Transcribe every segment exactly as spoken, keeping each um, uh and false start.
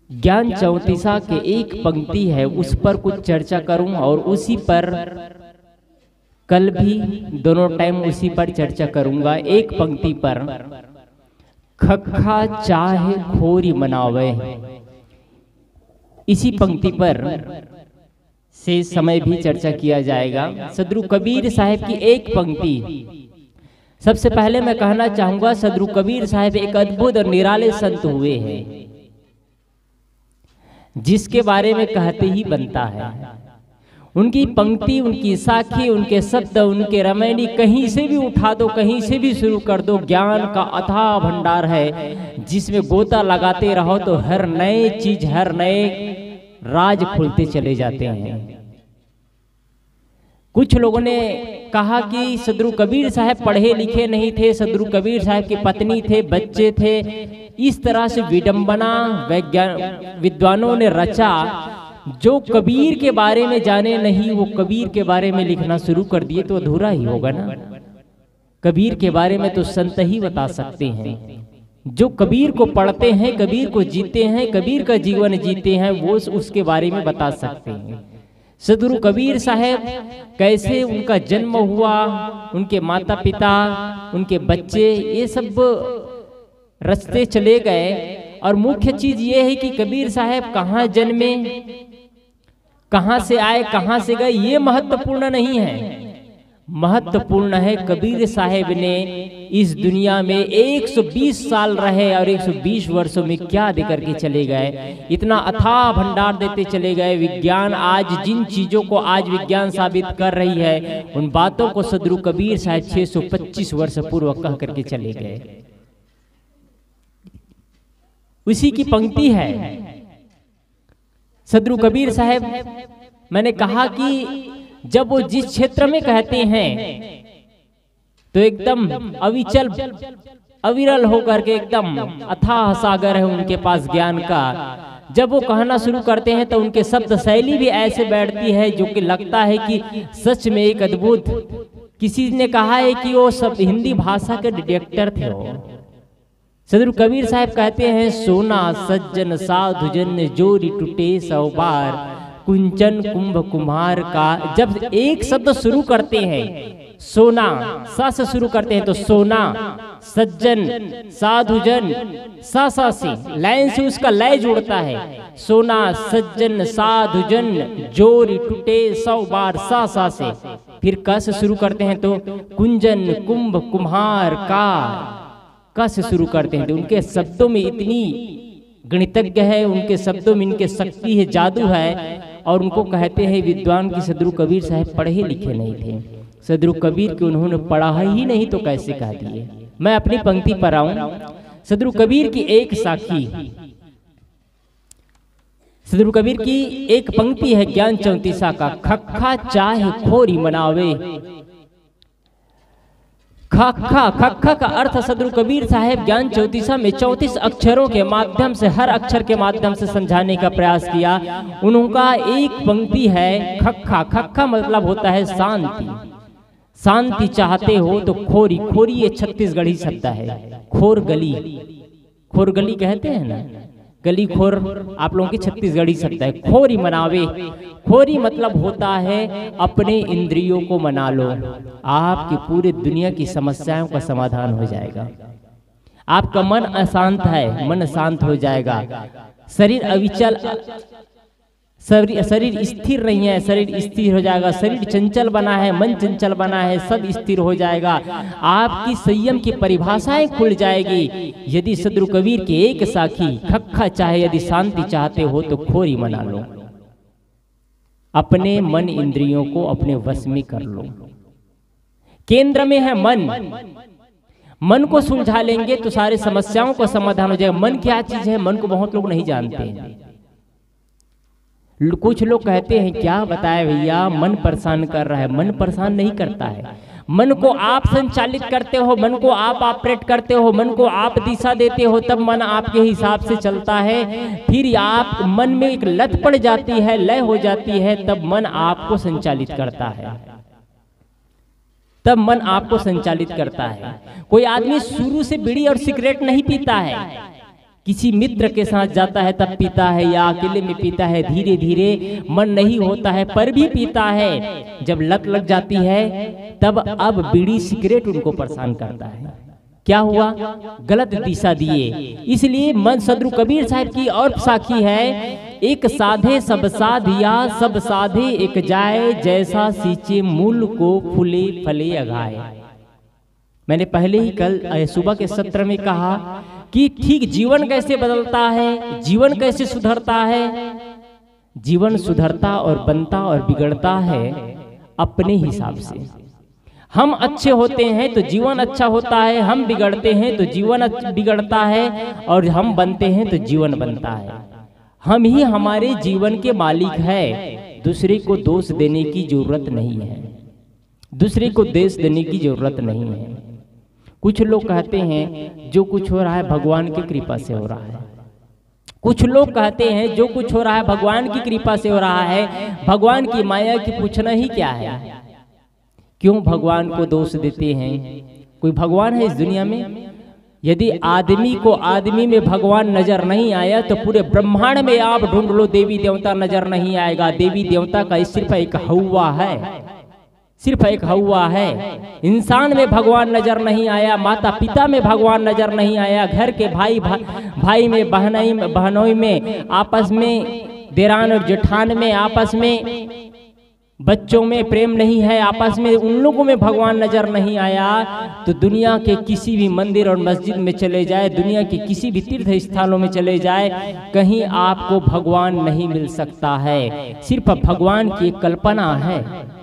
ज्ञान चौतीसा के एक पंक्ति है, उस पर कुछ चर्चा करूं और उसी पर कल भी दोनों टाइम उसी पर चर्चा करूंगा। एक पंक्ति पर, खखा चाहे खोरी मनावे, इसी पंक्ति पर से समय भी चर्चा किया जाएगा। सदगुरु कबीर साहब की एक पंक्ति, सबसे पहले मैं कहना चाहूंगा सदगुरु कबीर साहब एक अद्भुत और निराले संत हुए हैं, जिसके बारे में कहते ही बनता है। उनकी पंक्ति, उनकी साखी, उनके शब्द, उनके रमैनी कहीं से भी उठा दो, कहीं से भी शुरू कर दो, ज्ञान का अथाह भंडार है, जिसमें गोता लगाते रहो तो हर नए चीज, हर नए राज खुलते चले जाते हैं। कुछ लोगों ने कहा कि सदगुरु कबीर साहब पढ़े लिखे नहीं थे, सदगुरु कबीर साहब की पत्नी थे, बच्चे थे, इस तरह से विडंबना वैज्ञान विद्वानों ने रचा। जो कबीर के बारे में जाने नहीं, वो कबीर के बारे में लिखना शुरू कर दिए तो अधूरा ही होगा ना। कबीर के बारे में तो संत ही बता सकते हैं। जो कबीर को पढ़ते हैं, कबीर को जीते हैं, कबीर का जीवन जीते हैं, वो उसके बारे में बता सकते हैं। सदगुरु कबीर साहब कैसे उनका जन्म हुआ, उनके माता पिता, उनके बच्चे, ये सब रास्ते चले गए। और मुख्य चीज ये है कि कबीर साहब कहाँ जन्मे, कहाँ से आए, कहाँ से गए, ये महत्वपूर्ण नहीं है। महत्वपूर्ण है कबीर साहब ने इस दुनिया में एक सौ बीस साल रहे और एक सौ बीस वर्षों में क्या देकर के चले गए, इतना अथाह भंडार देते चले गए। विज्ञान आज जिन चीजों को आज विज्ञान साबित कर रही है, उन बातों को सदगुरु कबीर साहब छह सौ पच्चीस वर्ष पूर्व कह करके चले गए। उसी की पंक्ति है सदगुरु कबीर साहब। मैंने कहा कि जब वो जिस क्षेत्र में कहते हैं तो एकदम अविचल अविरल होकर के एकदम अथाह सागर है उनके पास ज्ञान का। जब वो कहना शुरू करते हैं तो उनके शब्द शैली भी ऐसे बैठती है जो कि लगता है कि सच में एक अद्भुत। किसी ने कहा है कि वो सब हिंदी भाषा के डिटेक्टर थे। वो सदगुरु कबीर साहब कहते हैं, सोना सज्जन साधुजन जोरी टूटे सौ बार, कुंचन कुंभ कुम्हार का। जब एक शब्द शुरू करते हैं, सोना सा से शुरू करते हैं तो सोना, सज्जन, साधुजन, सा सा से लाइन से उसका लय जुड़ता है। सोना सज्जन साधुजन जोरी टूटे सौ बार, सा सा से। फिर क से शुरू करते हैं तो कुंजन कुंभ कुम्हार का, क से शुरू करते हैं। तो उनके शब्दों में इतनी गणितज्ञ है, उनके शब्दों में इनके शक्ति है, जादू है। और उनको कहते हैं विद्वान की सदगुरु कबीर साहब पढ़े लिखे नहीं थे। सदगुरु कबीर के उन्होंने पढ़ा ही नहीं तो कैसे कह दिए। मैं अपनी पंक्ति पर आऊं। सदगुरु कबीर की एक साखी, सदगुरु कबीर की एक पंक्ति है ज्ञान चौतीसा का, खखा चाहे खोरी मनावे। खखा खखा का अर्थ सदगुरु कबीर साहब ज्ञान चौतीसा में चौंतीस अक्षरों के माध्यम से, हर अक्षर के माध्यम से समझाने का प्रयास किया। उनका एक पंक्ति है खखा। खखा मतलब होता है शांति। शांति चाहते हो तो खोरी, खोरी ये छत्तीसगढ़ी शब्द है। खोर गली, खोर गली कहते हैं ना, गली खोर आप लोगों की छत्तीसगढ़ी शब्द है। खोरी मनावे, खोरी मतलब होता है अपने इंद्रियों को मना लो, आपकी पूरी दुनिया की समस्याओं का समाधान हो जाएगा। आपका मन अशांत है, मन शांत हो जाएगा। शरीर अविचल, शरीर शरीर स्थिर नहीं है, शरीर स्थिर हो जाएगा। शरीर चंचल बना है, मन चंचल बना है, सब स्थिर हो जाएगा। आपकी संयम की परिभाषाएं खुल जाएगी। यदि सदगुरु कबीर के एक साखी खखा चाहे, यदि शांति चाहते हो तो खोरी मना लो, अपने मन इंद्रियों को अपने वश में कर लो। केंद्र में है मन, मन को सुलझा लेंगे तो सारे समस्याओं का समाधान हो जाएगा। मन क्या चीज है, मन को बहुत लोग नहीं जानते हैं। कुछ लोग कहते हैं क्या बताए भैया, मन परेशान कर रहा है। मन परेशान नहीं करता है। मन को आप संचालित करते हो, मन को आप ऑपरेट करते हो, मन को आप दिशा देते हो, तब मन आपके हिसाब से चलता है। फिर आप मन में एक लत पड़ जाती है, लय हो जाती है, तब मन आपको संचालित करता है। तब मन आपको संचालित करता है। कोई आदमी शुरू से बीड़ी और सिगरेट नहीं पीता है, किसी मित्र के साथ जाता है तब पीता है, या अकेले में पीता है, धीरे धीरे मन नहीं होता है पर भी पीता है। जब लत लग जाती है तब अब बीड़ी सिगरेट उनको परेशान करता है। क्या हुआ? गलत दिशा दिए। इसलिए मन सदगुरु कबीर साहब की और साखी है, एक साधे सब साधिया, सब साधे एक जाए, जैसा सींचे मूल को फूले फले अगाए। मैंने पहले ही कल सुबह के सत्र में कहा कि ठीक जीवन कैसे बदलता है, जीवन कैसे सुधरता है। जीवन सुधरता और बनता और बिगड़ता है अपने हिसाब से। हम अच्छे होते हैं तो जीवन अच्छा होता है, हम बिगड़ते हैं तो जीवन बिगड़ता है, और हम बनते हैं तो जीवन बनता है। हम ही हमारे जीवन के मालिक है, दूसरे को दोष देने की जरूरत नहीं है, दूसरे को दोष देने की जरूरत नहीं है। कुछ लोग कहते हैं जो कुछ हो रहा है भगवान की कृपा से हो रहा है। कुछ लोग कहते हैं जो कुछ हो रहा है भगवान की कृपा से हो रहा है, भगवान की माया की पूछना ही क्या है। क्यों भगवान को दोष देते हैं? कोई भगवान है इस दुनिया में? यदि आदमी को आदमी में भगवान नजर नहीं आया तो पूरे ब्रह्मांड में आप ढूंढ लो देवी देवता नजर नहीं आएगा। देवी देवता का सिर्फ एक हवा है, सिर्फ एक हवा है। इंसान में भगवान नजर नहीं आया, माता पिता में भगवान नजर नहीं आया, घर के भाई भा, भाई में बहनोई में बहनोई में आपस में, देरान और जेठान में आपस में, बच्चों में प्रेम नहीं है आपस में, उन लोगों में भगवान नजर नहीं आया तो दुनिया के किसी भी मंदिर और मस्जिद में चले जाए, दुनिया के किसी भी तीर्थ स्थानों में चले जाए, कहीं आपको भगवान नहीं मिल सकता है। सिर्फ भगवान की कल्पना है,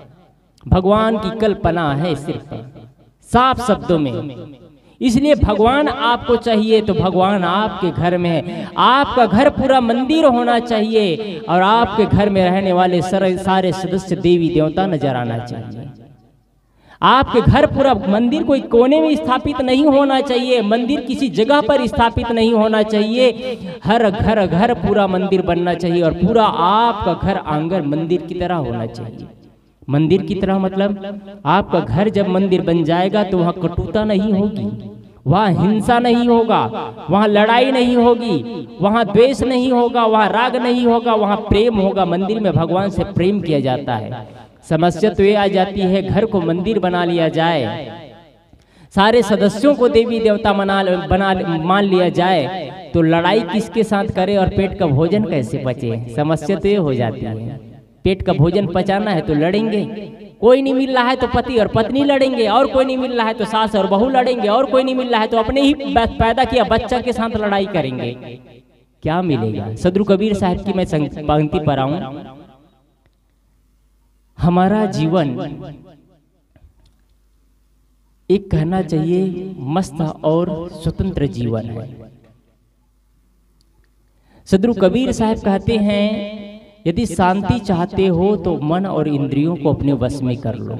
भगवान की कल्पना है सिर्फ, साफ शब्दों में। इसलिए भगवान आपको चाहिए तो भगवान आपके घर में है। आपका घर पूरा मंदिर होना चाहिए और आपके घर में रहने वाले सारे सदस्य देवी देवता नजर आना चाहिए। आपके घर पूरा मंदिर कोई कोने में स्थापित नहीं होना चाहिए, मंदिर किसी जगह पर स्थापित नहीं होना चाहिए। हर घर घर पूरा मंदिर बनना चाहिए और पूरा आपका घर आंगन मंदिर की तरह होना चाहिए। मंदिर की तरह मतलब आपका घर जब मंदिर बन जाएगा तो वहाँ कटुता नहीं होगी, वहाँ हिंसा नहीं होगा, वहाँ लड़ाई नहीं होगी, वहाँ द्वेष नहीं होगा, वहाँ राग नहीं होगा, वहाँ प्रेम होगा। मंदिर में भगवान से प्रेम किया जाता है। समस्या तो ये आ जाती है घर को मंदिर बना लिया जाए, सारे सदस्यों को देवी देवता मना बना मान लिया जाए तो लड़ाई किसके साथ करे और पेट का भोजन कैसे बचे। समस्या तो ये हो जाती है। पेट का भोजन पचाना है तो लड़ेंगे, कोई नहीं मिल रहा है तो पति और पत्नी लड़ेंगे, और कोई नहीं मिल रहा है तो सास और बहू लड़ेंगे, और कोई नहीं मिल रहा है तो अपने ही पैदा किया बच्चा के साथ लड़ाई करेंगे। क्या मिलेगा? सदगुरु कबीर साहब की मैं पंक्ति पर आऊं, हमारा जीवन एक कहना चाहिए मस्त और स्वतंत्र जीवन है। सदगुरु कबीर साहब कहते हैं यदि शांति चाहते हो तो मन और इंद्रियों को अपने वश में कर लो।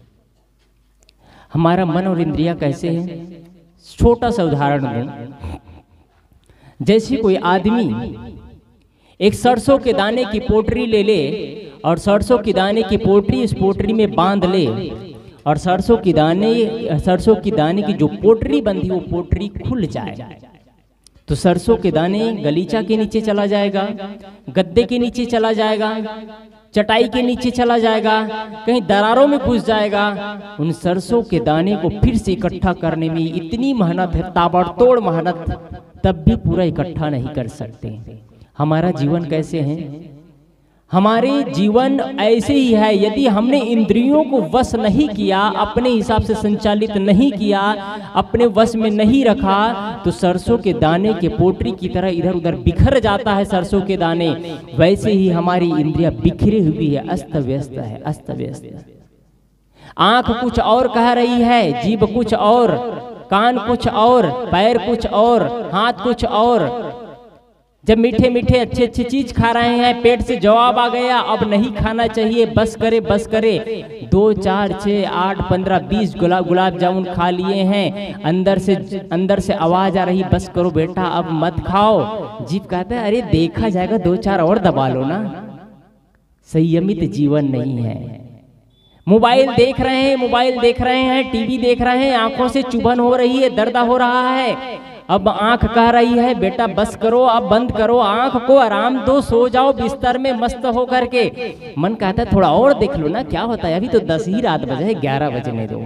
हमारा मन और इंद्रियां कैसे हैं? छोटा सा उदाहरण दूं। जैसे कोई आदमी एक सरसों के दाने की पोटरी ले ले और सरसों की दाने की पोटरी इस पोटरी में बांध ले और सरसों की दाने सरसों की दाने की जो पोटरी बंधी वो पोटरी खुल जाए तो सरसों के दाने गलीचा के नीचे चला जाएगा, गद्दे के नीचे चला जाएगा, चटाई के नीचे चला जाएगा, कहीं दरारों में घुस जाएगा। उन सरसों के दाने को फिर से इकट्ठा करने में इतनी मेहनत है, ताबड़तोड़ मेहनत, तब भी पूरा इकट्ठा नहीं कर सकते। हमारा जीवन कैसे है? हमारे जीवन ऐसे ही है। यदि हमने इंद्रियों को वश नहीं किया, अपने हिसाब से संचालित नहीं किया, अपने वश में नहीं रखा तो सरसों के दाने के पोटरी की तरह इधर उधर बिखर जाता है सरसों के दाने। वैसे ही हमारी इंद्रियां बिखरी हुई है, अस्त व्यस्त है, अस्त व्यस्त। आंख कुछ और कह रही है, जीभ कुछ और, कान कुछ और, पैर कुछ और, हाथ कुछ और। जब मीठे मीठे अच्छे अच्छे चीज खा रहे हैं, पेट से जवाब आ गया अब नहीं खाना चाहिए, बस करे बस करे। दो चार छः आठ पंद्रह बीस गुलाब गुलाब जामुन खा लिए हैं, अंदर से अंदर से आवाज आ रही बस करो बेटा अब मत खाओ। जीभ कहता है अरे देखा जाएगा, दो चार और दबा लो ना। संयमित जीवन नहीं है। मोबाइल देख रहे हैं मोबाइल देख रहे हैं टीवी देख रहे हैं, आंखों से चुभन हो रही है, दर्द हो रहा है, अब आंख कह रही है बेटा बस करो, अब बंद करो, आंख को आराम दो, सो जाओ बिस्तर में मस्त हो करके। मन कहता है थोड़ा और देख लो ना क्या होता है, अभी तो दस ही रात बजे है, ग्यारह बजने दो।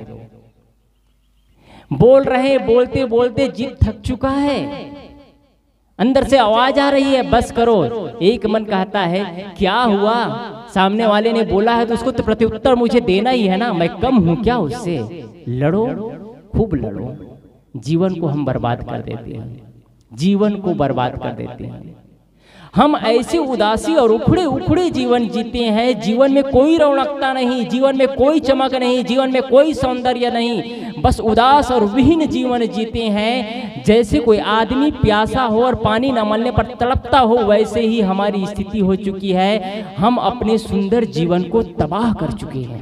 बोल रहे बोलते बोलते जीभ थक चुका है, अंदर से आवाज आ रही है बस करो। एक मन कहता है क्या हुआ, सामने वाले ने बोला है तो उसको तो प्रत्युत्तर मुझे देना ही है ना, मैं कम हूं क्या उससे। लड़ो, खूब लड़ो। जीवन को हम बर्बाद कर देते हैं, जीवन को बर्बाद कर देते हैं। हम ऐसे उदासी और उखड़े उखड़े जीवन जीते हैं, जीवन में कोई रौनकता नहीं, जीवन में कोई चमक नहीं, जीवन में कोई सौंदर्य नहीं, बस उदास और विहीन जीवन जीते हैं। जैसे कोई आदमी प्यासा हो और पानी न मिलने पर तड़पता हो, वैसे ही हमारी स्थिति हो चुकी है। हम अपने सुंदर जीवन को तबाह कर चुके हैं।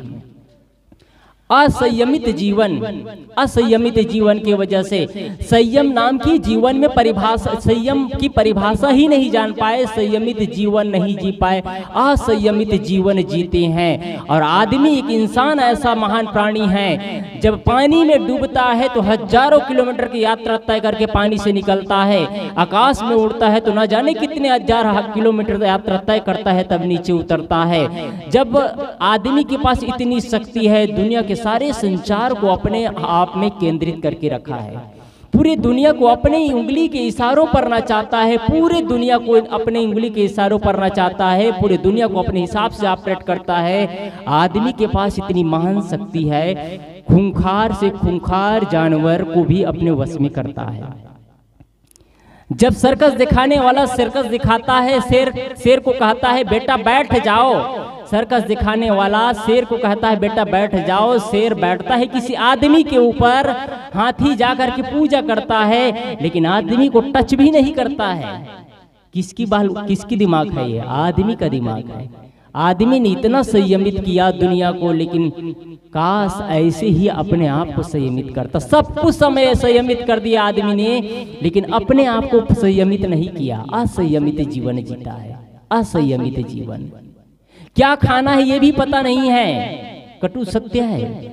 असंयमित जीवन, असंयमित जीवन की वजह से संयम नाम की जीवन में परिभाषा, संयम की परिभाषा ही नहीं जान पाए, संयमित जीवन नहीं जी पाए, असंयमित जीवन जीते हैं। और आदमी, एक इंसान ऐसा महान प्राणी है, जब पानी में डूबता है तो हजारों किलोमीटर की यात्रा तय करके पानी से निकलता है, आकाश में उड़ता है तो न जाने कितने हजार किलोमीटर यात्रा तय करता है, तब नीचे उतरता है। जब आदमी के पास इतनी शक्ति है, दुनिया के सारे संचार को अपने आप में केंद्रित करके रखा है, पूरी दुनिया को अपने उंगली के इशारों पर नचाता है, पूरे दुनिया को अपने उंगली के इशारों पर नचाता है, पूरी दुनिया को अपने हिसाब से ऑपरेट करता है। आदमी के पास इतनी महान शक्ति है, खूंखार से खूंखार जानवर को भी अपने वश में करता है। जब सर्कस दिखाने वाला सर्कस दिखाता है, शेर शेर को कहता है बेटा बैठ जाओ, सर्कस दिखाने वाला शेर को कहता है बेटा बैठ जाओ, शेर बैठता है किसी आदमी के ऊपर, हाथी जाकर के पूजा करता है, लेकिन आदमी को टच भी नहीं करता है। किसकी बाल किसकी दिमाग है ये? आदमी का दिमाग है। आदमी ने इतना संयमित किया दुनिया को, लेकिन काश ऐसे ही अपने आप को संयमित करता। सब कुछ समय संयमित कर दिया आदमी ने, लेकिन अपने आप को संयमित नहीं किया, असंयमित जीवन जीता है, असंयमित जीवन। क्या खाना है ये भी पता नहीं है, कटु सत्य है।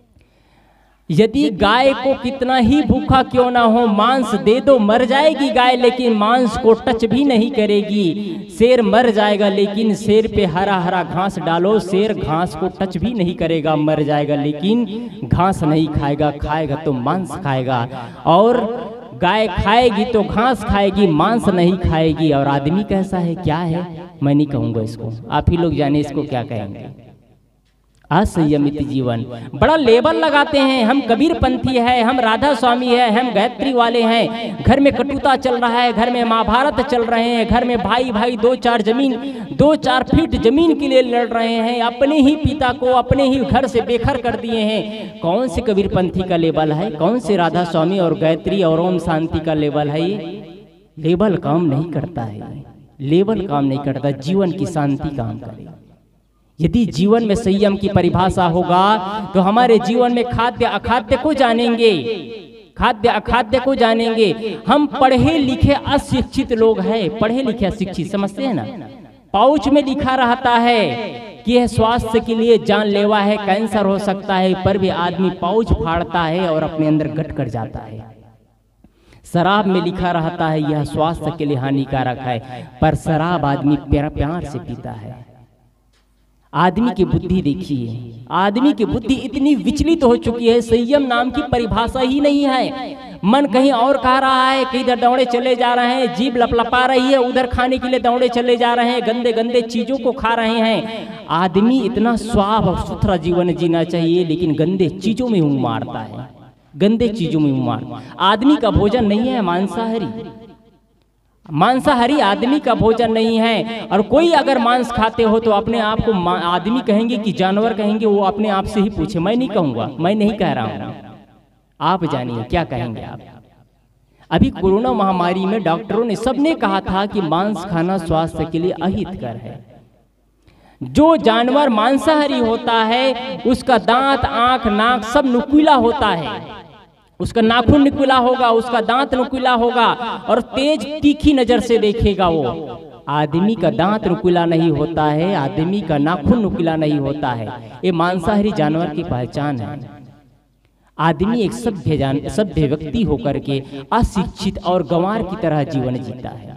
यदि गाय को कितना ही भूखा क्यों ना हो मांस दे दो, मर जाएगी गाय, लेकिन मांस को टच भी नहीं करेगी। शेर मर जाएगा, लेकिन शेर पे हरा हरा घास डालो, शेर घास को टच भी नहीं करेगा, मर जाएगा, लेकिन घास नहीं खाएगा, खाएगा तो मांस खाएगा। और गाय खाएगी तो घास खाएगी, मांस नहीं खाएगी। और आदमी कैसा है, क्या है, मैं नहीं कहूंगा इसको, आप ही लोग जाने इसको क्या कहेंगे। असंयमित जीवन। बड़ा लेबल लगाते हैं, हम कबीर पंथी है, हम राधा स्वामी है, हम गायत्री वाले हैं। घर में कटुता चल रहा है, घर में महाभारत चल रहे हैं, घर में भाई भाई दो चार जमीन दो चार फीट जमीन के लिए लड़ रहे हैं, अपने ही पिता को अपने ही घर से बेघर कर दिए हैं। कौन से कबीर पंथी का लेबल है, कौन से राधा स्वामी और गायत्री और ओम शांति का लेबल है? ये लेबल काम नहीं करता है, लेबल काम नहीं करता, जीवन की शांति काम करे। यदि जीवन में संयम की परिभाषा होगा तो हमारे जीवन में खाद्य अखाद्य को जानेंगे, खाद्य अखाद्य को जानेंगे। हम पढ़े लिखे अशिक्षित लोग हैं, पढ़े लिखे अशिक्षित समझते हैं ना, पाउच में लिखा रहता है कि यह स्वास्थ्य के लिए जानलेवा है, कैंसर हो सकता है, पर भी आदमी पाउच फाड़ता है और अपने अंदर गट कर जाता है। शराब में लिखा रहता है यह स्वास्थ्य के लिए हानिकारक है, पर शराब आदमी प्यार प्यार से पीता है। आदमी की बुद्धि देखिए, आदमी की बुद्धि इतनी विचलित हो चुकी है, संयम नाम की परिभाषा ही नहीं है। मन कहीं और कह रहा है कि इधर दौड़े चले जा रहे हैं, जीभ लपलपा रही है, उधर खाने के लिए दौड़े चले जा रहे हैं, गंदे गंदे चीजों को खा रहे हैं। आदमी इतना साफ और सुथरा जीवन जीना चाहिए, लेकिन गंदे चीजों में मुंह मारता है, गंदे चीजों में मुंह मार। आदमी का भोजन नहीं है मांसाहारी, मांसाहारी आदमी का भोजन नहीं है। और कोई अगर मांस खाते हो तो अपने आप को आदमी कहेंगे कि जानवर कहेंगे, वो अपने आप से ही पूछे, मैं नहीं कहूंगा, मैं नहीं कह रहा हूं, आप जानिए क्या कहेंगे आप। अभी कोरोना महामारी में डॉक्टरों ने सबने कहा था कि मांस खाना स्वास्थ्य के लिए अहितकर है। जो जानवर मांसाहारी होता है उसका दांत, आंख, नाक सब नुकीला होता है, उसका नाखून नुकीला होगा, उसका दांत नुकीला होगा और तेज तीखी नजर से देखेगा वो। आदमी का दांत नुकीला नहीं होता है, आदमी का नाखून नुकीला नहीं होता है। ये मांसाहारी जानवर की पहचान है। आदमी एक सभ्य जान सभ्य व्यक्ति होकर के अशिक्षित और गंवार की तरह जीवन जीता है।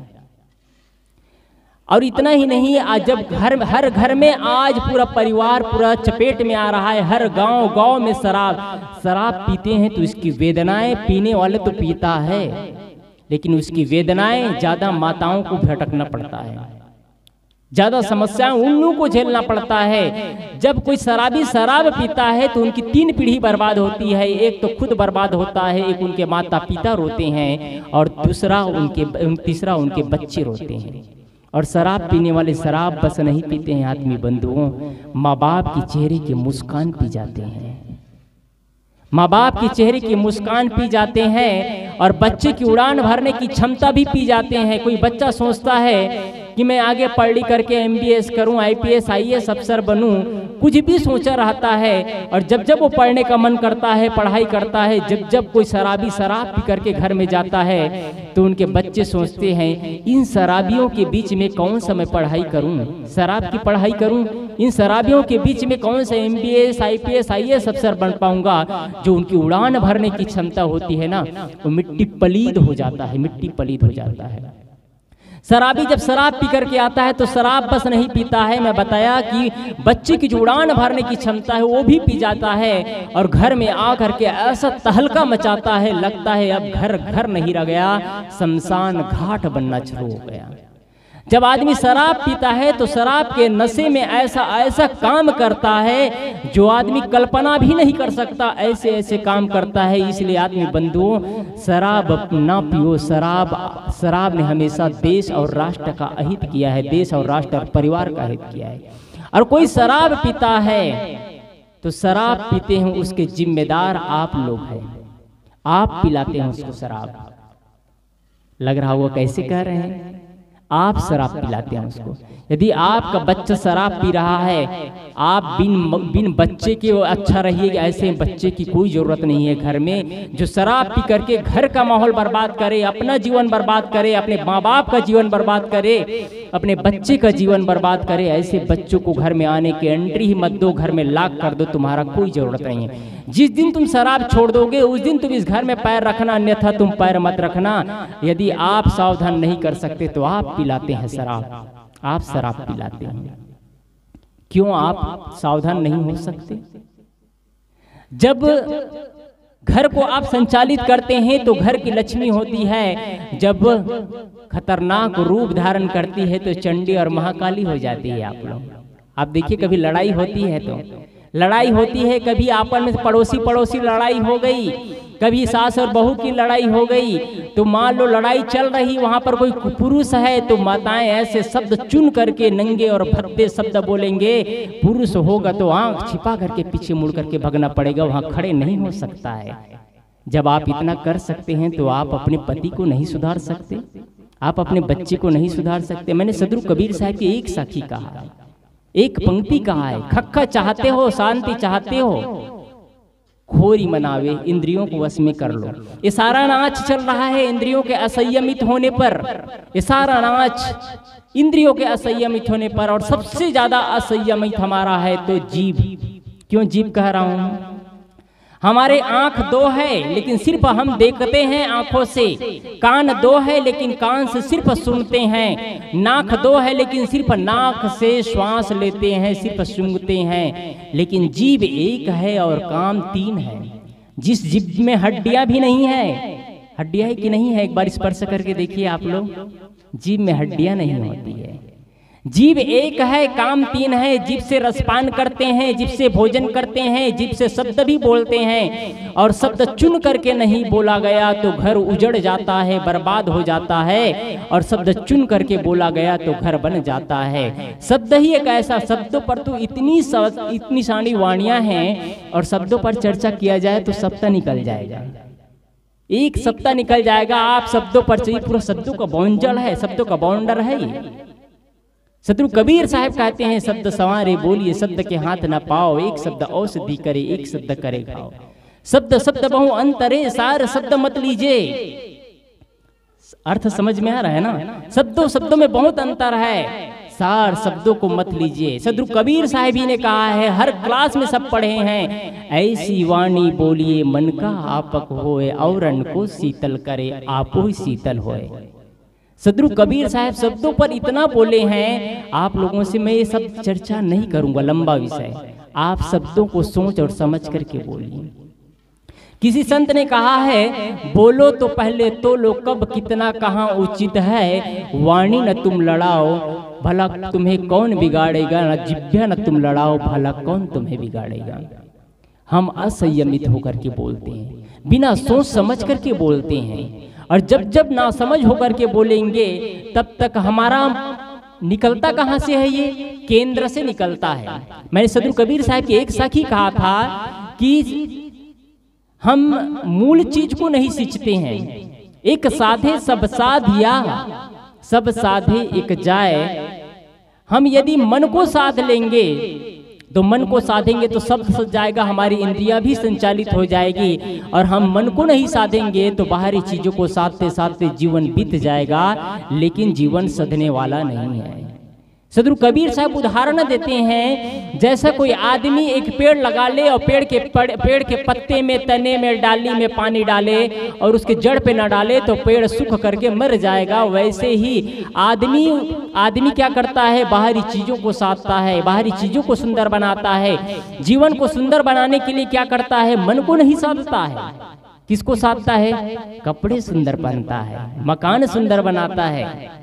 और इतना ही नहीं, आज जब घर हर घर में आज पूरा परिवार पूरा चपेट में आ रहा है, हर गांव गांव में शराब शराब पीते हैं, तो इसकी वेदनाएं पीने वाले तो पीता है, लेकिन उसकी वेदनाएं ज्यादा माताओं को भटकना पड़ता है, ज्यादा समस्याएं उन लोगों को झेलना पड़ता है। जब कोई शराबी शराब पीता है तो उनकी तीन पीढ़ी बर्बाद होती है। एक तो खुद बर्बाद होता है, एक उनके माता पिता रोते हैं, और दूसरा उनके तीसरा उनके बच्चे रोते हैं। और शराब पीने वाले शराब बस नहीं पीते हैं आदमी बंधुओं, माँ बाप की चेहरे की मुस्कान पी जाते हैं, माँ बाप के चेहरे की मुस्कान पी जाते हैं, और बच्चे की उड़ान भरने की क्षमता भी पी जाते हैं। कोई बच्चा सोचता है कि मैं आगे पढ़ लिख करके एम बी एस करूं, I P S I A S अफसर बनूं, कुछ भी सोचा रहता है, और जब जब वो पढ़ने का मन करता है, पढ़ाई करता है, जब जब कोई शराबी शराब पी करके घर में जाता है, तो उनके बच्चे सोचते हैं इन शराबियों के बीच में कौन सा मैं पढ़ाई करूं, शराब की पढ़ाई करूं, इन शराबियों के बीच में कौन सा M B S I P S I A S अफसर बन पाऊंगा। जो उनकी उड़ान भरने की क्षमता होती है ना, वो मिट्टी पलीद हो जाता है, मिट्टी पलीद हो जाता है। शराबी जब शराब पी करके आता है तो शराब बस नहीं पीता है, मैं बताया कि बच्चे की जो उड़ान भरने की क्षमता है वो भी पी जाता है, और घर में आ करके ऐसा तहलका मचाता है, लगता है अब घर घर नहीं रह गया, शमशान घाट बनना शुरू हो गया। जब आदमी शराब पीता है तो शराब के नशे में ऐसा ऐसा काम करता है जो आदमी कल्पना भी नहीं कर सकता, ऐसे ऐसे काम करता है। इसलिए आदमी बंधुओं, शराब ना पियो। शराब शराब ने हमेशा देश और राष्ट्र का अहित किया है, देश और राष्ट्र और परिवार का अहित किया है। और कोई शराब पीता है तो शराब पीते हैं उसके जिम्मेदार आप लोग हैं, आप पिलाते हैं उसको शराब। लग रहा हुआ कैसे कह रहे हैं, आप शराब पिलाते हैं उसको। यदि आपका बच्चा शराब पी रहा है, आप बिन बिन बच्चे के अच्छा रहिए, ऐसे बच्चे की कोई जरूरत नहीं है घर में, जो शराब पी करके घर का माहौल बर्बाद करे, अपना जीवन बर्बाद करे, अपने माँ बाप का जीवन बर्बाद करे, अपने बच्चे का जीवन बर्बाद करे। ऐसे बच्चों को घर में आने के एंट्री ही मत दो, घर में लाक कर दो, तुम्हारा कोई जरूरत नहीं है। जिस दिन तुम शराब छोड़ दोगे उस दिन तुम इस घर में पैर रखना, अन्यथा तुम पैर मत रखना। यदि आप सावधान नहीं कर सकते तो आप पिलाते हैं शराब, आप शराब पिलाते हैं। क्यों आप सावधान नहीं हो सकते? जब घर को आप संचालित करते हैं तो घर की लक्ष्मी होती है, जब खतरनाक रूप धारण करती है तो चंडी और महाकाली हो जाती है। आप लोग आप देखिए, कभी लड़ाई होती है तो लड़ाई होती है, कभी आपस में पड़ोसी पड़ोसी लड़ाई हो गई, कभी सास और बहू की लड़ाई हो गई, तो मान लो लड़ाई चल रही, वहां पर कोई पुरुष है तो माताएं ऐसे शब्द चुन करके नंगे और भद्दे शब्द बोलेंगे। पुरुष होगा तो आंख छिपा करके पीछे मुड़ करके भगना पड़ेगा, वहां खड़े नहीं हो सकता है। जब आप इतना कर सकते हैं तो आप अपने पति को नहीं सुधार सकते, आप अपने बच्चे को नहीं सुधार सकते। मैंने सदगुरु कबीर साहब की एक साखी कहा है, एक पंक्ति कहा है, खक्का चाहते हो शांति चाहते हो, खोरी मनावे इंद्रियों को वश में कर लो। ये सारा नाच चल रहा है इंद्रियों के असंयमित होने पर, ये सारा नाच इंद्रियों के असंयमित होने पर। और सबसे ज्यादा असंयमित हमारा है तो जीभ। क्यों जीभ कह रहा हूं? हमारे आंख दो है लेकिन सिर्फ हम देखते हैं आंखों से, कान दो है लेकिन कान से सिर्फ सुनते हैं, नाक दो है लेकिन सिर्फ नाक से श्वास लेते हैं, सिर्फ सूंघते हैं, लेकिन जीभ एक है और कान तीन है। जिस जीभ में हड्डियां भी नहीं है, हड्डियां है कि नहीं है, एक बार स्पर्श करके देखिए आप लोग, जीभ में हड्डियां नहीं होती है। जीभ एक है, काम तीन है। जीभ से रसपान करते हैं, जीभ से भोजन करते हैं, जीभ से शब्द भी बोलते हैं, और शब्द चुन करके नहीं बोला गया तो घर उजड़ जाता है, बर्बाद हो जाता है, और शब्द चुन करके बोला गया तो घर बन जाता है। शब्द ही एक ऐसा, शब्दों पर तो इतनी इतनी सारी वाणियां हैं, और शब्दों पर चर्चा किया जाए तो सप्ताह निकल जाएगा, एक सप्ताह निकल जाएगा। आप शब्दों पर चाहिए, पूरा शब्दों का बाउंडर है, शब्दों का बाउंडर है ये। सदगुरु कबीर साहब कहते हैं, शब्द संवारे बोलिए शब्द के हाथ न पाओ, एक शब्द औषधि करे एक शब्द करे खाओ। शब्द शब्द बहु अंतरे, सार शब्द मत लीजिए। अर्थ समझ में आ रहा है ना? शब्दों शब्दों में बहुत अंतर है। सार शब्दों को मत लीजिए। सदगुरु कबीर साहब ही ने कहा है, हर क्लास में सब पढ़े हैं, ऐसी वाणी बोलिए मन का आपक होए, औरन को शीतल करे आपो ही शीतल होए। सदगुरु कबीर साहब शब्दों पर इतना बोले हैं, आप लोगों से मैं ये सब चर्चा नहीं करूंगा, लंबा विषय। आप शब्दों को सोच और समझ करके बोलिए। किसी संत ने कहा है, बोलो तो पहले तो लो, कब कितना कहाँ उचित है, वाणी न तुम लड़ाओ भला तुम्हें कौन बिगाड़ेगा, न जिभ्या न तुम लड़ाओ भला कौन तुम्हें बिगाड़ेगा। हम असंयमित होकर के बोलते हैं, बिना सोच समझ करके बोलते हैं, और जब जब ना समझ होकर के बोलेंगे तब तक हमारा निकलता कहाँ से है, ये केंद्र से निकलता है। मैंने सदगुरु कबीर साहब की एक सखी कहा था कि हम मूल चीज को नहीं सींचते हैं, एक साधे सब साधिया, सब साधे एक जाए। हम यदि मन को साध लेंगे तो मन को साधेंगे तो सब सज जाएगा, हमारी इंद्रियां भी संचालित हो जाएगी, और हम मन को नहीं साधेंगे तो बाहरी चीजों को साधते साधते जीवन बीत जाएगा, लेकिन जीवन सधने वाला नहीं है। सदगुरु कबीर साहब उदाहरण देते हैं, जैसा कोई आदमी एक पेड़ लगा ले और पेड़ के पेड़ के पत्ते में, तने में, डाली में पानी डाले और उसके जड़ पे न डाले तो पेड़ सूख करके मर जाएगा। वैसे ही आदमी आदमी क्या करता है, बाहरी चीजों को साधता है, बाहरी चीजों को सुंदर बनाता है। जीवन को सुंदर बनाने के लिए क्या करता है, मन को नहीं साधता है। किसको साधता है, कपड़े सुंदर पहनता है, मकान सुंदर बनाता है,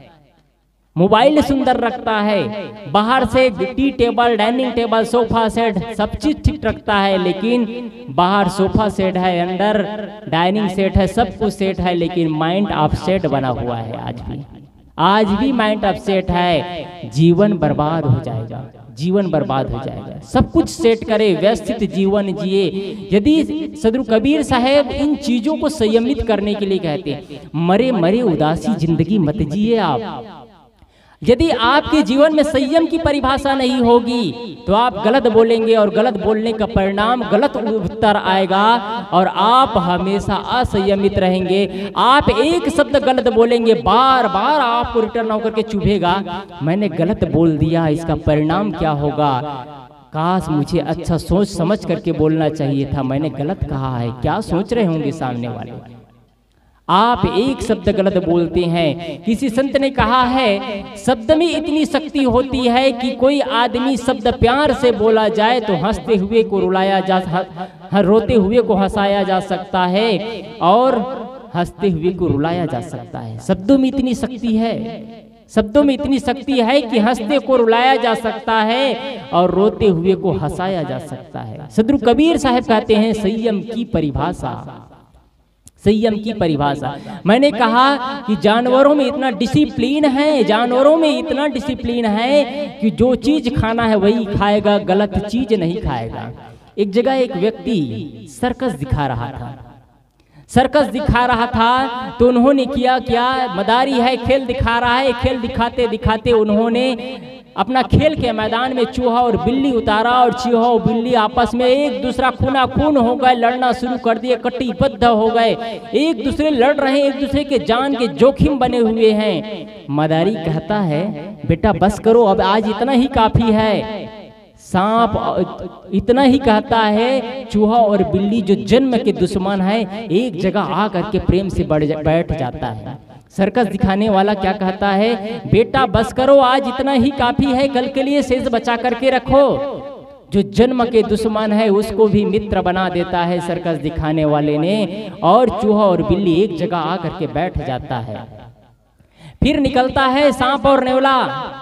मोबाइल सुंदर रखता है, बाहर से tea table, dining table, sofa set सब चीज ठीक रखता है, लेकिन बाहर सोफा सेट है, अंदर डाइनिंग सेट है, सब कुछ सेट है, लेकिन माइंड अपसेट बना हुआ है। आज भी आज भी माइंड अपसेट है, जीवन बर्बाद हो जाएगा, जीवन बर्बाद हो जाएगा। सब कुछ सेट करे, व्यवस्थित जीवन जिए। यदि सदगुरु कबीर साहब इन चीजों को संयमित करने के लिए कहते हैं, मरे मरे उदासी जिंदगी मत जिए आप। यदि आपके जीवन में संयम की परिभाषा नहीं होगी तो आप गलत बोलेंगे, और गलत बोलने का परिणाम गलत उत्तर आएगा, और आप हमेशा असंयमित रहेंगे। आप एक शब्द गलत बोलेंगे, बार बार आपको रिटर्न होकर के चुभेगा, मैंने गलत बोल दिया, इसका परिणाम क्या होगा, काश मुझे अच्छा सोच समझ करके बोलना चाहिए था, मैंने गलत कहा है। क्या सोच रहे होंगे सामने वाले। आप एक शब्द गलत बोलते हैं। किसी संत ने कहा है, शब्द में इतनी शक्ति होती है कि कोई आदमी शब्द प्यार से बोला जाए तो हंसते हुए को रुलाया जा, रोते हुए को हंसाया जा सकता है, और हंसते हुए को रुलाया जा सकता है। शब्दों में इतनी शक्ति है, शब्दों में इतनी शक्ति है कि हंसते को रुलाया जा सकता है और रोते हुए को हंसाया जा सकता है। सदगुरु कबीर साहब कहते हैं, संयम की परिभाषा, संयम की परिभाषा। मैंने कहा कि जानवरों में इतना डिसिप्लिन है, जानवरों में इतना डिसिप्लिन है कि जो चीज खाना है वही खाएगा, गलत चीज नहीं खाएगा। एक जगह एक व्यक्ति सर्कस दिखा रहा था, सर्कस दिखा रहा था तो उन्होंने किया क्या, मदारी है, खेल दिखा रहा है, खेल दिखाते दिखाते उन्होंने अपना खेल के मैदान में चूहा और बिल्ली उतारा, और चूहा और बिल्ली आपस में एक दूसरा खूना खून हो गए, लड़ना शुरू कर दिए, कटिबद्ध हो गए, एक दूसरे लड़ रहे हैं, एक दूसरे के जान के जोखिम बने हुए हैं। मदारी कहता है, बेटा बस करो, अब आज इतना ही काफी है। सांप इतना ही कहता है, चूहा और बिल्ली जो जन्म के दुश्मन है एक जगह आकर के प्रेम से बैठ जाता है। सर्कस दिखाने वाला क्या कहता है, बेटा बस करो, आज इतना ही काफी है, कल के लिए शेष बचा करके रखो। जो जन्म के दुश्मन है उसको भी मित्र बना देता है सर्कस दिखाने वाले ने, और चूहा और बिल्ली एक जगह आकर के बैठ जाता है। फिर निकलता है सांप और नेवला,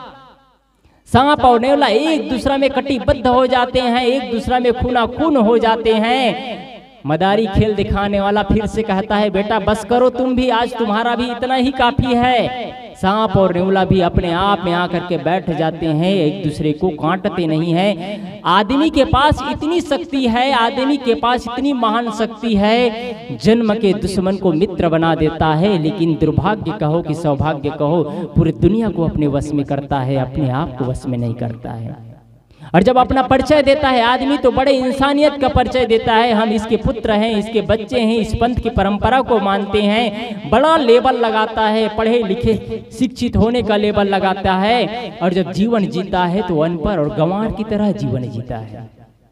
सांप और नेवला एक दूसरा में कटिबद्ध हो जाते हैं, एक दूसरा में खूना खून हो जाते हैं। मदारी खेल दिखाने वाला फिर से कहता है, बेटा बस करो तुम भी, आज तुम्हारा भी इतना ही काफी है। सांप और नेवला भी अपने आप में आकर के बैठ जाते हैं, एक दूसरे को काटते नहीं हैं। आदमी के पास इतनी शक्ति है, आदमी के पास इतनी महान शक्ति है, जन्म के दुश्मन को मित्र बना देता है, लेकिन दुर्भाग्य कहो कि सौभाग्य कहो, पूरी दुनिया को अपने वश में करता है, अपने आप को वश में नहीं करता है। और जब अपना परिचय देता है आदमी तो बड़े इंसानियत का परिचय देता है, हम इसके पुत्र हैं, इसके बच्चे हैं, इस पंथ की परंपरा को मानते हैं, बड़ा लेबल लगाता है, पढ़े लिखे शिक्षित होने का लेबल लगाता है। और जब जीवन जीता है तो अनपढ़ और गंवार की तरह जीवन जीता है।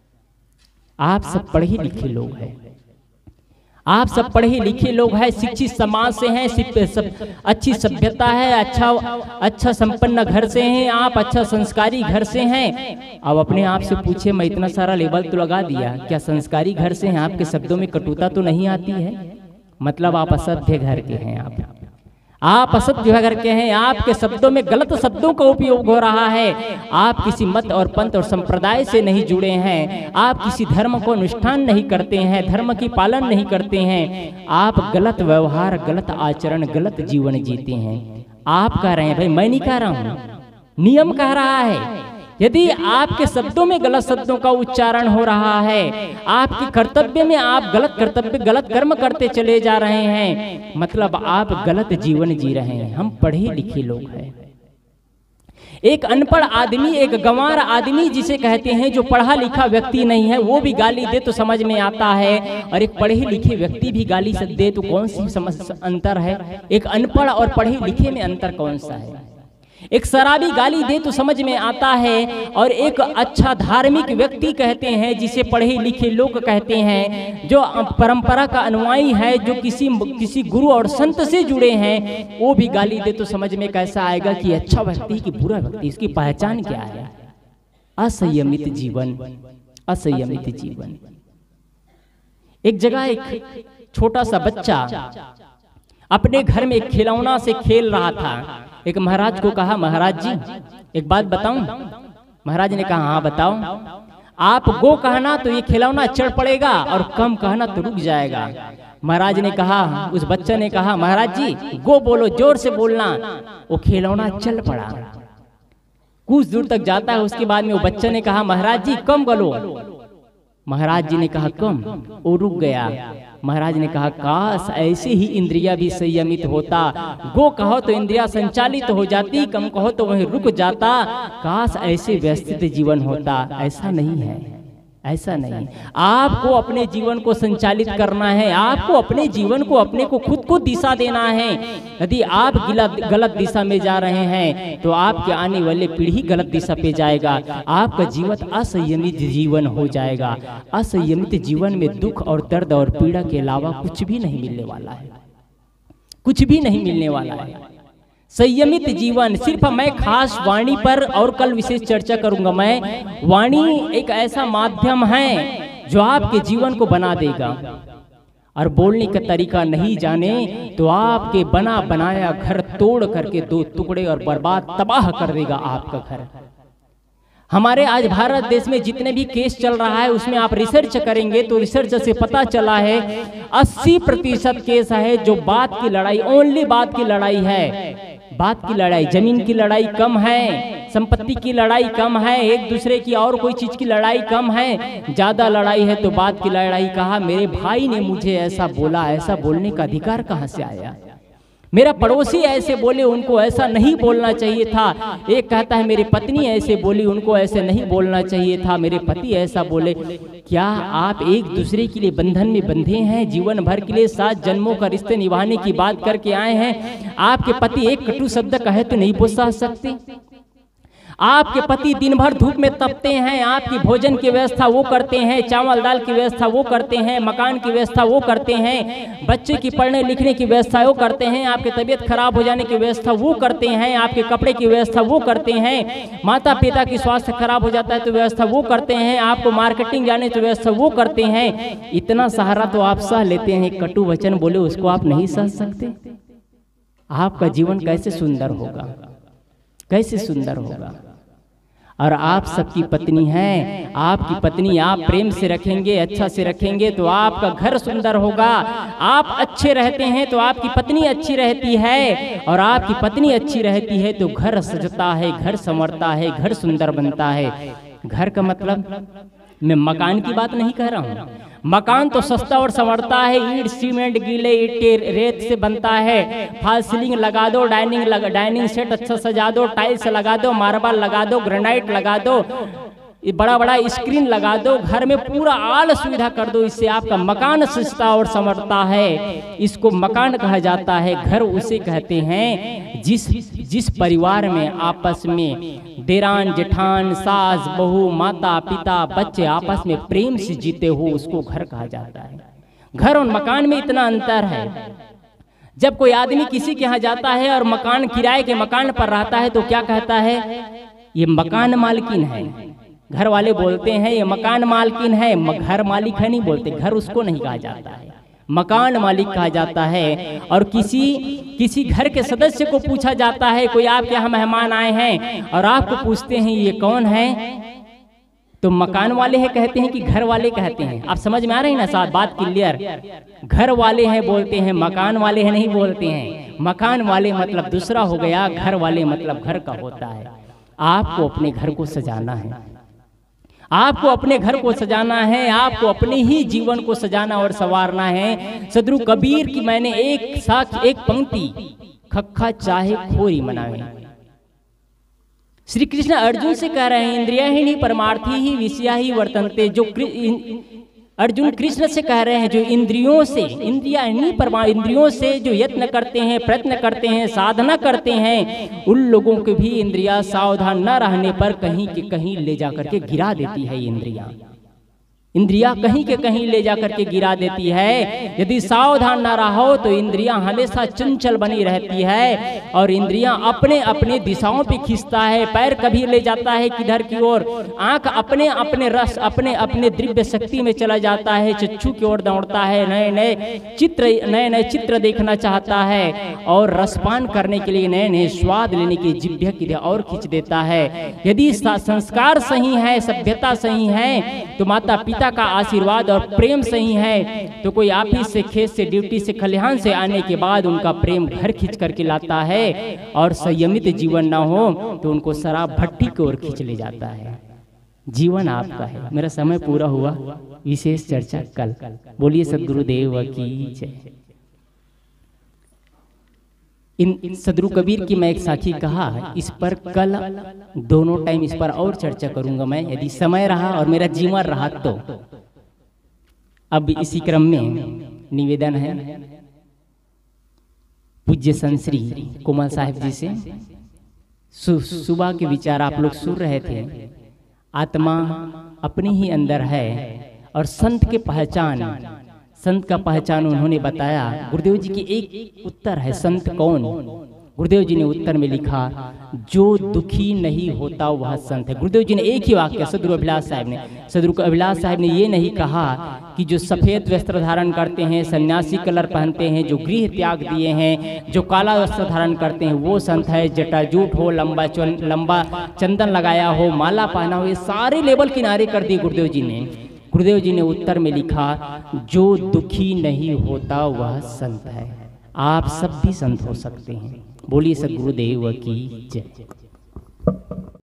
आप सब पढ़े लिखे लोग हैं, आप सब पढ़े लिखे लोग हैं, शिक्षित समाज से हैं, सब अच्छी सभ्यता है, अच्छा अच्छा संपन्न घर से हैं आप, अच्छा संस्कारी घर से हैं। अब अपने आप से पूछे, मैं इतना सारा लेबल तो लगा दिया, क्या संस्कारी घर से हैं? आपके शब्दों में कटुता तो नहीं आती है? मतलब आप असभ्य घर के हैं, आप आप असभ्य घर के हैं, आपके शब्दों में गलत शब्दों का उपयोग हो रहा है। आप किसी मत और पंथ और संप्रदाय से नहीं जुड़े हैं, आप किसी धर्म को अनुष्ठान नहीं करते हैं, धर्म की पालन नहीं करते हैं, आप गलत व्यवहार, गलत आचरण, गलत जीवन जीते हैं। आप कह रहे हैं, भाई मैं नहीं कह रहा हूँ, नियम कह रहा है। यदि आपके शब्दों में गलत शब्दों का उच्चारण हो रहा है, आपके कर्तव्य में आप गलत कर्तव्य, गलत कर्म करते चले जा रहे हैं, मतलब आप गलत जीवन जी रहे हैं। हम पढ़े लिखे लोग हैं। एक अनपढ़ आदमी, एक गंवार आदमी जिसे कहते हैं, जो पढ़ा लिखा व्यक्ति नहीं है, वो भी गाली दे तो समझ में आता है, और एक पढ़े लिखे व्यक्ति भी गाली दे तो कौन सी समझ अंतर है? एक अनपढ़ और पढ़े लिखे में अंतर कौन सा है? एक शराबी गाली दे तो समझ में आता है, और एक अच्छा धार्मिक व्यक्ति कहते हैं, जिसे पढ़े लिखे लोग कहते हैं, जो परंपरा का अनुयायी है, जो किसी किसी गुरु और संत से जुड़े हैं, वो भी गाली दे तो समझ में कैसा आएगा कि अच्छा व्यक्ति कि बुरा व्यक्ति? इसकी पहचान क्या है? असंयमित जीवन, असंयमित जीवन। एक जगह एक छोटा सा बच्चा अपने घर में एक खिलौना से खेल रहा था। एक महाराज को कहा, महाराज जी एक बात बताऊं? महाराज ने कहा, हाँ बताओ। आप गो कहना तो ये खिलौना चढ़ पड़ेगा, और कम कहना तो रुक जाएगा। महाराज ने कहा, उस बच्चे ने कहा, महाराज जी गो बोलो, जोर से बोलना। वो खिलौना चल पड़ा, कुछ दूर तक जाता है। उसके बाद में वो बच्चे ने कहा, महाराज जी कम बोलो। महाराज जी ने कहा कम, वो रुक गया। महाराज ने कहा, काश ऐसे ही इंद्रिया भी संयमित होता। गो कहो तो इंद्रिया संचालित हो जाती, कम कहो तो वहीं रुक जाता। काश ऐसे व्यवस्थित जीवन होता। ऐसा नहीं है, ऐसा नहीं। आपको अपने जीवन को संचालित करना है, आपको अपने जीवन को, अपने को खुद को दिशा देना है। यदि आप गलत दिशा में जा रहे हैं तो आपके आने वाले पीढ़ी गलत दिशा पे जाएगा, आपका जीवन असंयमित जीवन हो जाएगा। असंयमित जीवन में दुख और दर्द और पीड़ा के अलावा कुछ भी नहीं मिलने वाला है, कुछ भी नहीं मिलने वाला है। संयमित जीवन सिर्फ मैं खास वाणी पर, और कल विशेष चर्चा करूंगा मैं। वाणी एक ऐसा माध्यम है जो आपके जीवन को बना देगा, और बोलने का तरीका नहीं जाने तो आपके बना बनाया घर तोड़ करके दो टुकड़े और बर्बाद, तबाह कर देगा आपका घर। हमारे आज भारत देश में जितने भी केस चल रहा है, उसमें आप रिसर्च करेंगे तो रिसर्च से पता चला है अस्सी प्रतिशत केस है जो बात की लड़ाई, ओनली बात की लड़ाई है। बात की लड़ाई, जमीन की लड़ाई कम है, संपत्ति की लड़ाई कम है, एक दूसरे की और कोई चीज की लड़ाई कम है। ज्यादा लड़ाई है तो बात की लड़ाई। कहा मेरे भाई ने मुझे ऐसा बोला, ऐसा बोलने का अधिकार कहाँ से आया? मेरा पड़ोसी ऐसे बोले, उनको ऐसा नहीं बोलना चाहिए था। एक कहता है मेरी पत्नी ऐसे बोली, उनको ऐसे नहीं बोलना चाहिए था, मेरे पति ऐसा बोले। क्या आप एक दूसरे के लिए बंधन में बंधे हैं? जीवन भर के लिए सात जन्मों का रिश्ते निभाने की बात करके आए हैं। आपके पति एक कटु शब्द कहे तो नहीं बोल सकते? आपके पति दिन भर धूप में तपते हैं, आपकी भोजन की व्यवस्था वो करते हैं, चावल दाल की व्यवस्था वो करते हैं, मकान की व्यवस्था वो करते हैं, बच्चे की पढ़ने लिखने की व्यवस्था वो करते हैं, आपकी तबीयत खराब हो जाने की व्यवस्था वो करते हैं, आपके कपड़े की व्यवस्था वो करते हैं, माता पिता की स्वास्थ्य खराब हो जाता है तो व्यवस्था वो करते हैं, आपको मार्केटिंग जाने तो व्यवस्था वो करते हैं। इतना सहारा तो आप सह लेते हैं, कटु वचन बोले उसको आप नहीं सह सकते? आपका जीवन कैसे सुंदर होगा, कैसे सुंदर होगा? और आप सबकी पत्नी हैं, आपकी पत्नी आप प्रेम से रखेंगे, अच्छा से रखेंगे तो आपका घर सुंदर होगा। आप अच्छे रहते हैं तो आपकी पत्नी अच्छी रहती है, और आपकी पत्नी अच्छी रहती है तो घर सजता है, घर संवरता है, घर सुंदर बनता है। घर का मतलब मैं मकान की बात नहीं कह रहा हूँ। मकान तो सस्ता और संवरता है, ईंट सीमेंट गीले ईंटे रेत से बनता है। फॉल सीलिंग लगा दो, डाइनिंग लगा, डाइनिंग सेट अच्छा सजा दो, टाइल्स लगा दो, मार्बल लगा दो, ग्रेनाइट लगा दो, ये बड़ा बड़ा स्क्रीन लगा दो, घर में पूरा आल सुविधा कर दो, इससे आपका मकान सजता और संवरता है। इसको मकान कहा जाता है। घर उसे कहते हैं जिस जिस परिवार में आपस में देरान जेठान, सास बहू, माता पिता, बच्चे आपस में प्रेम से जीते हो, उसको घर कहा जाता है। घर और मकान में इतना अंतर है। जब कोई आदमी किसी के यहाँ जाता है और मकान किराए के मकान पर रहता है तो क्या कहता है, ये मकान मालकिन है। घर वाले बोलते हैं ये मकान मालकिन है, घर मालिक है नहीं बोलते। घर उसको नहीं कहा जाता है, मकान मालिक कहा जाता है। और किसी किसी घर के सदस्य को पूछा जाता है, कोई आपके यहाँ मेहमान आए हैं और आपको पूछते हैं ये कौन है, तो मकान वाले हैं कहते हैं कि घर वाले कहते हैं। आप समझ में आ रही है ना साथ बात क्लियर? घर वाले हैं बोलते हैं, मकान वाले हैं नहीं बोलते हैं। मकान वाले मतलब दूसरा हो गया, घर वाले मतलब घर का होता है। आपको अपने घर को सजाना है, आपको अपने घर को सजाना है, आपको अपने ही जीवन को सजाना और संवारना है। सदगुरु कबीर की मैंने एक साथ एक पंक्ति, खक्खा चाहे खोरी मनावे। श्री कृष्ण अर्जुन से कह रहे हैं इंद्रिया ही नहीं परमार्थी ही विषया ही वर्तन्ते। जो अर्जुन कृष्ण से कह रहे हैं जो इंद्रियों से, इंद्रिया नहीं परमा इंद्रियों से जो यत्न करते हैं, प्रयत्न करते हैं, साधना करते हैं, उन लोगों को भी इंद्रिया सावधान न रहने पर कहीं के कहीं ले जाकर के गिरा देती है। इंद्रिया इंद्रिया कहीं के कहीं ले जाकर के गिरा देती है। यदि सावधान न रहो तो इंद्रियां हमेशा चंचल बनी रहती है और इंद्रियां अपने अपने दिशाओं पे खींचता है। पैर कभी ले जाता है किधर की ओर, आंख अपने अपने रस अपने अपने दिव्य शक्ति में चला जाता है, चक्षु की ओर दौड़ता है, नए नए चित्र नए नए चित्र देखना चाहता है और रसपान करने के लिए नए नए स्वाद लेने की जिह्वा की और खींच देता है। यदि संस्कार सही है, सभ्यता सही है, तो माता पिता का आशीर्वाद और प्रेम सही है, तो कोई ऑफिस से, खेत से, ड्यूटी से, खलिहान से आने के बाद उनका प्रेम घर खींच करके लाता है। और संयमित जीवन ना हो तो उनको शराब भट्टी की ओर खींच ले जाता है। जीवन आपका है। मेरा समय पूरा हुआ, विशेष चर्चा कल। बोलिए सद्गुरुदेव की जय। इन सदगुरु कबीर की मैं एक साखी कहा, इस पर कल दोनों टाइम इस पर और चर्चा करूंगा मैं, यदि समय रहा और मेरा जीवन रहा तो। अब इसी क्रम में निवेदन है पूज्य संत श्री कोमल साहिब जी से। सु, सुबह के विचार आप लोग सुन रहे थे। आत्मा अपने ही अंदर है और संत के पहचान, संत का पहचान उन्होंने बताया। गुरुदेव जी की एक उत्तर है, संत कौन? गुरुदेव जी ने उत्तर में लिखा, जो दुखी नहीं होता वह संत है। गुरुदेव जी ने एक ही वाक्य, सदगुरु अभिलाष साहब ने सदगुरु अभिलाष साहब ने ये नहीं कहा कि जो सफेद वस्त्र धारण करते हैं, सन्यासी कलर पहनते हैं, जो गृह त्याग दिए हैं, जो काला वस्त्र धारण करते हैं वो संत है। जटाजूट हो, लंबा लंबा चंदन लगाया हो, माला पहना हो, ये सारे लेवल किनारे कर दिए गुरुदेव जी ने। गुरुदेव जी ने उत्तर में लिखा, जो दुखी नहीं होता वह संत है। आप सब भी संत हो सकते हैं। बोलिए सद्गुरुदेव की जय।